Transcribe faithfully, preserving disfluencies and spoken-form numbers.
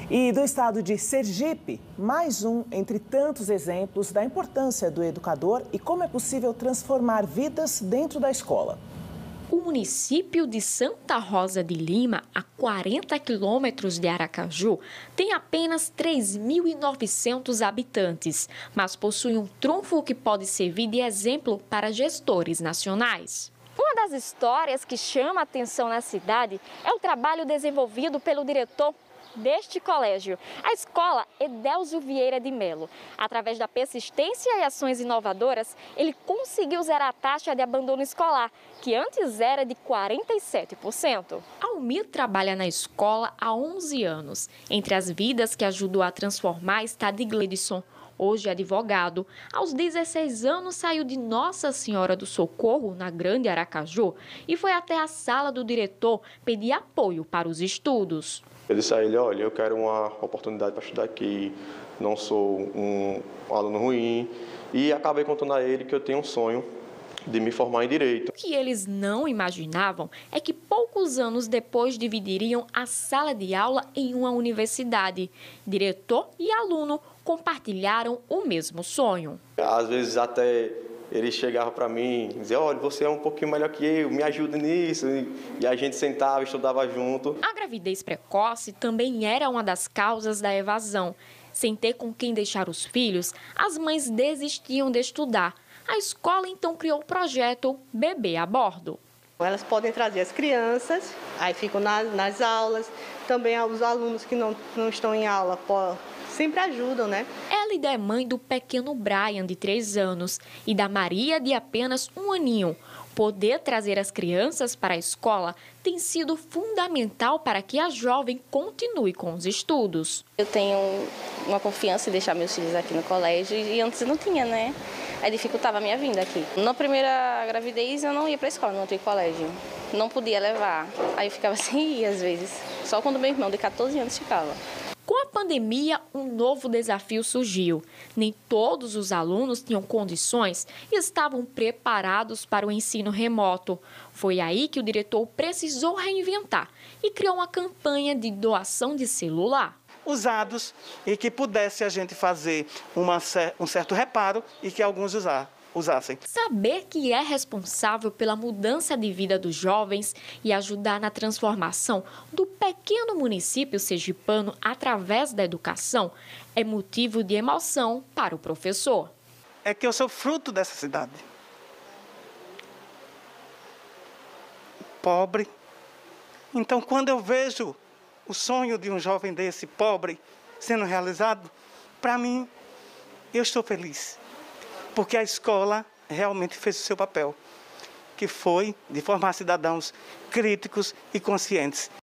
E do estado de Sergipe, mais um entre tantos exemplos da importância do educador e como é possível transformar vidas dentro da escola. O município de Santa Rosa de Lima, a quarenta quilômetros de Aracaju, tem apenas três mil e novecentos habitantes, mas possui um trunfo que pode servir de exemplo para gestores nacionais. Uma das histórias que chama a atenção na cidade é o trabalho desenvolvido pelo diretor deste colégio, a escola Edélcio Vieira de Melo. Através da persistência e ações inovadoras, ele conseguiu zerar a taxa de abandono escolar, que antes era de quarenta e sete por cento. Almir trabalha na escola há onze anos. Entre as vidas que ajudou a transformar está de Gleidson. Hoje advogado, aos dezesseis anos saiu de Nossa Senhora do Socorro, na Grande Aracaju, e foi até a sala do diretor pedir apoio para os estudos. Eu disse a ele, olha, eu quero uma oportunidade para estudar aqui, não sou um aluno ruim, e acabei contando a ele que eu tenho um sonho de me formar em Direito. O que eles não imaginavam é que poucos anos depois dividiriam a sala de aula em uma universidade. Diretor e aluno compartilharam o mesmo sonho. Às vezes até ele chegava para mim e dizia, olha, você é um pouquinho melhor que eu, me ajuda nisso. E a gente sentava e estudava junto. A gravidez precoce também era uma das causas da evasão. Sem ter com quem deixar os filhos, as mães desistiam de estudar. A escola então criou o projeto Bebê a Bordo. Elas podem trazer as crianças, aí ficam nas, nas aulas. Também os alunos que não, não estão em aula pô, sempre ajudam, né? Elida é mãe do pequeno Brian, de três anos, e da Maria, de apenas um aninho. Poder trazer as crianças para a escola tem sido fundamental para que a jovem continue com os estudos. Eu tenho uma confiança em deixar meus filhos aqui no colégio e antes eu não tinha, né? Aí dificultava a minha vinda aqui. Na primeira gravidez eu não ia para a escola, não tinha colégio. Não podia levar. Aí eu ficava sem ir às vezes. Só quando meu irmão de quatorze anos ficava. Com a pandemia, um novo desafio surgiu. Nem todos os alunos tinham condições e estavam preparados para o ensino remoto. Foi aí que o diretor precisou reinventar e criou uma campanha de doação de celular. Usados e que pudesse a gente fazer uma, um certo reparo e que alguns usar. usassem. Saber que é responsável pela mudança de vida dos jovens e ajudar na transformação do pequeno município sergipano através da educação é motivo de emoção para o professor. É que eu sou fruto dessa cidade. Pobre. Então, quando eu vejo o sonho de um jovem desse, pobre, sendo realizado, para mim, eu estou feliz. Porque a escola realmente fez o seu papel, que foi de formar cidadãos críticos e conscientes.